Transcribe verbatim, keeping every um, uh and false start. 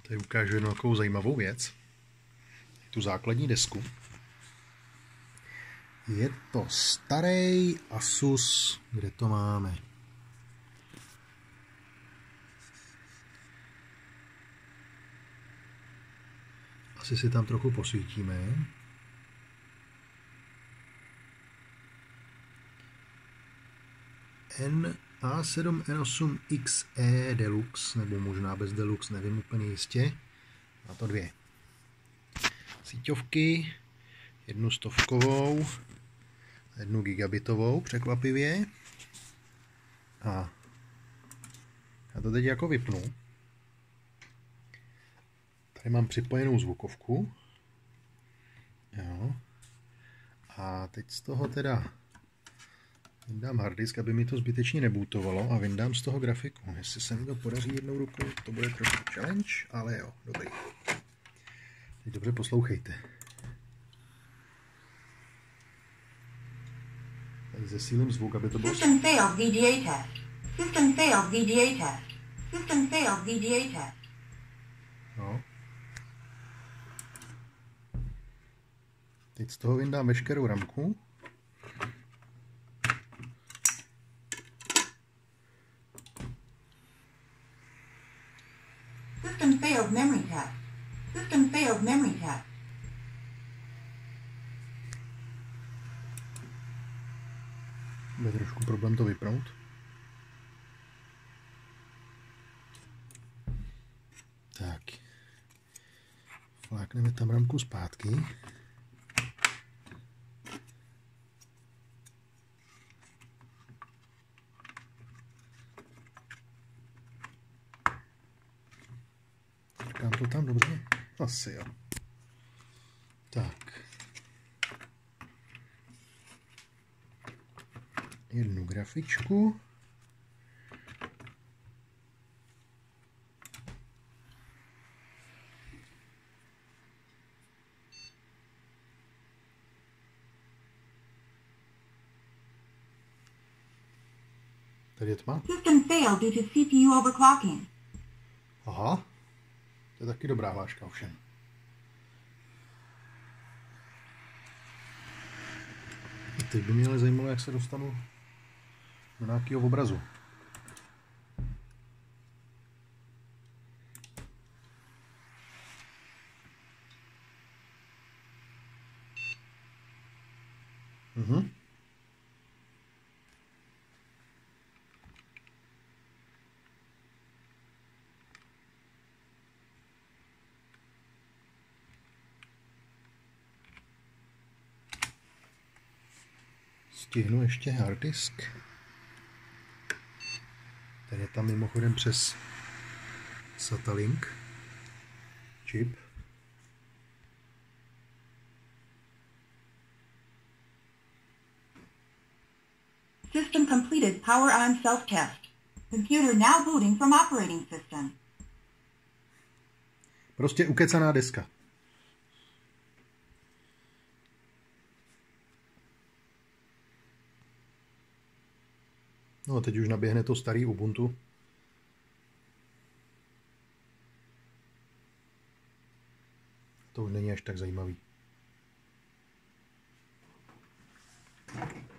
Tady ukážu jednu takovou zajímavou věc. Tu základní desku. Je to starý Asus, kde to máme? Asi si tam trochu posvítíme. N A sedm N osm X E Deluxe, nebo možná bez Deluxe, nevím úplně jistě. Má to dvě síťovky, jednu stovkovou, jednu gigabitovou, překvapivě. A já to teď jako vypnu. Tady mám připojenou zvukovku. Jo. A teď z toho teda vyndám harddisk, aby mi to zbytečně nebootovalo, a vyndám z toho grafiku. Jestli se mi to podaří jednou rukou, to bude trošku challenge, ale jo, dobrý. Teď dobře poslouchejte. Tady zesílím zvuk, aby to bylo... System failed V G A test. System failed V G A test. System failed V G A test. No. Teď z toho vyndám veškerou ramku. System failed memory test. System failed memory test. Bude trošku problém to vypnout. Tak. Flákneme tam ramku zpátky. Říkám to tam dobře? Asi jo. Tak. Jednu grafičku. Tady je tma. System failed due to C P U overclocking. Aha. To je taky dobrá hláška ovšem. Teď by mě ale zajímalo, jak se dostanu do nějakého obrazu. Mhm. Stihnu ještě harddisk. Ten je tam mimochodem přes SATA-Link čip. System completed power on self-test. Computer now booting from operating system. Prostě ukecaná deska. No, teď už naběhne to starý Ubuntu. To už není až tak zajímavý.